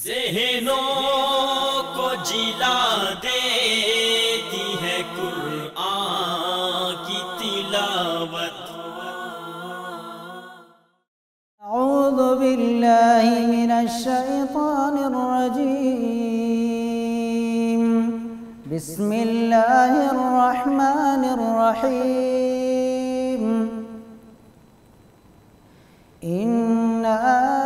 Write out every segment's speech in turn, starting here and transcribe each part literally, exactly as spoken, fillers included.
ज़हनों को जिला देती है कुरान की तिलावत। अऊज़ु बिल्लाहि मिनश शैतानिर रजीम। बिस्मिल्लाहिर रहमानिर रहीम। इन्ना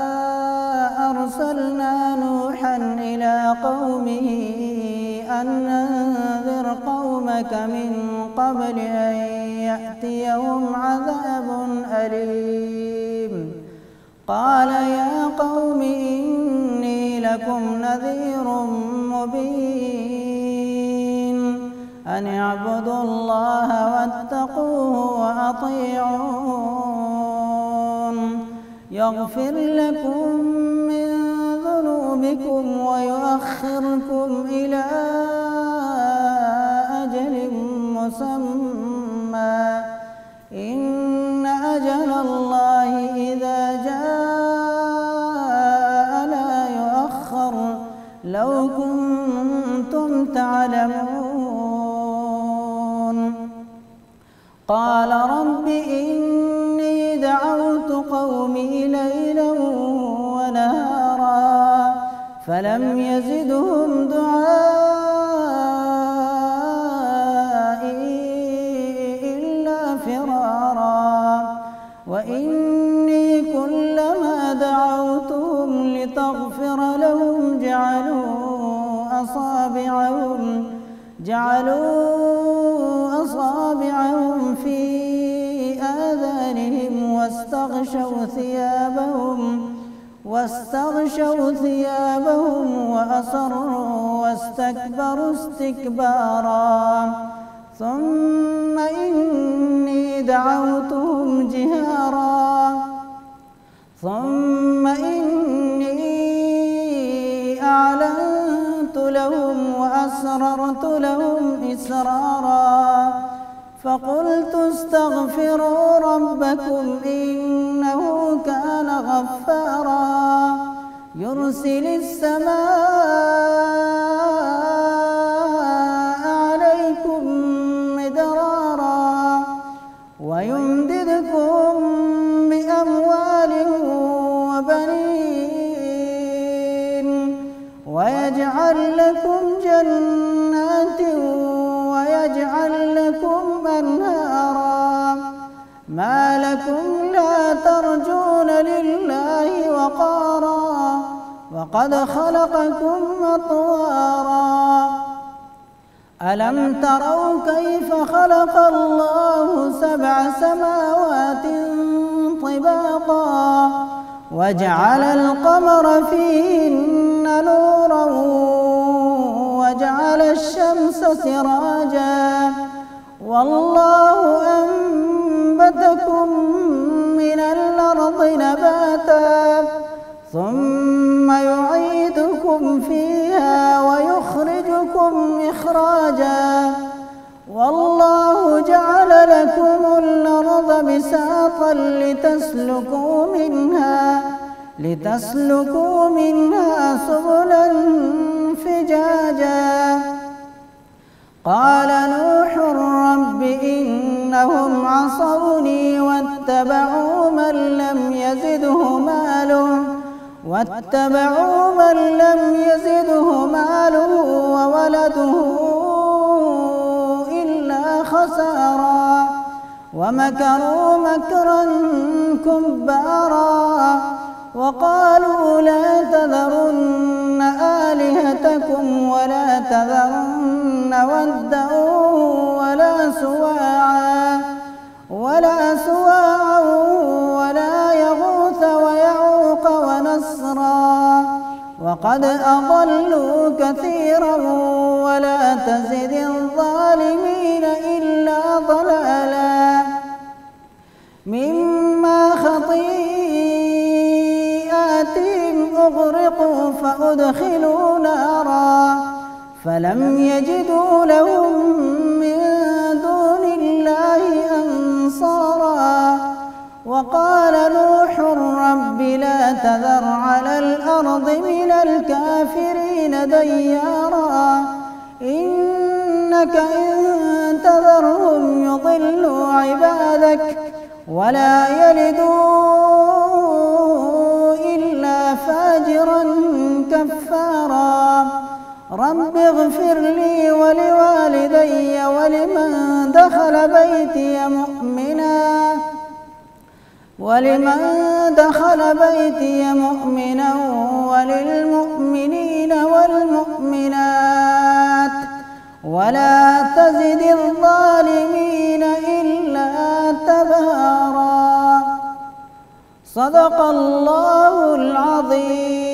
अरसलना नूहन इला क़ौमिही अन अंज़िर क़ौमक मिन क़ब्ल अन यअतियहुम अज़ाबुन अलीम। क़ाल या क़ौमि इन्नी लकुम नज़ीरुम मुबीन अन अअ्बुदुल्लाह वत्तक़ूहु व अतीऊन यग़फिर लकुम मिन ज़ुनूबिकुम व युअख़्खिरकुम इला अजलिन मुसम्मा इन्न अजलल्लाहि इज़ा जाअ ला युअख़्ख़र लौ कुन्तुम तअलमून। क़ाल रब्बि इन्नी दअवतु क़ौमी लैला वनहारा फलम यज़िदहुम दुआई इल्ला फ़िरारा। वइन्नी कुल्लमा दअवतुहुम लितग़फ़िर लहुम जअलू असाबिअहुम जअलू असाबिअहुम फ़ी आज़ानिहिम वस्तग़शव थियाबहुम वस्तग़शव थियाबहुम वअसर्रू वस्तकबरू इस्तिकबारा। ثم إني دعوتهم جهارا ثم إني أعلنت لهم وأسررت لهم إسرارا فقلت استغفروا ربكم إنه كان غفارا يرسل السماء عليكم مدرارا ويمددكم بأموال وبنين ويجعل لكم جنات ويجعل لكم أنهارا ما لكم لا ترجون لله وقارا وقد خلقكم أطوارا ألم تروا كيف خلق الله سبع سماوات طباقا وجعل القمر فيهن نورا وجعل الشمس سراجا والله أنبتكم من الأرض نباتا ثم يعيدكم فيها ويخرجكم إخراجا والله جعل لكم الأرض بساطا لتسلكوا منها لتسلكوا منها سبلا فجاجا. قال نوح رب إنهم عصوني واتبعوا من لم يزده ماله واتبعوا من لم يزده ماله وولده إلا خسارا ومكروا مكرا كبارا وقالوا لا تذرن آلهتكم ولا تذرن ودا ولا سواعا ولا سواعا ولا يغوث ويعوق ونسرا وقد أضلوا كثيرا ولا تزد الظالمين إلا ضلالا. مما خطيئاتهم أغرقوا فأدخلوا نارا فلم يجدوا لهم من دون الله أنصارا وقال نوح رب لا تذر على الأرض من الكافرين ديارا إنك إن تذرهم يضلوا عبادك ولا يلدوا إلا فاجرا كفارا رب اغفر لي ولوالدي ولمن دخل بيتي مؤمنا ولمن دخل بيتي مؤمنا وللمؤمنين والمؤمنات ولا تزد الظالمين إلا تبارا. صدق الله العظيم.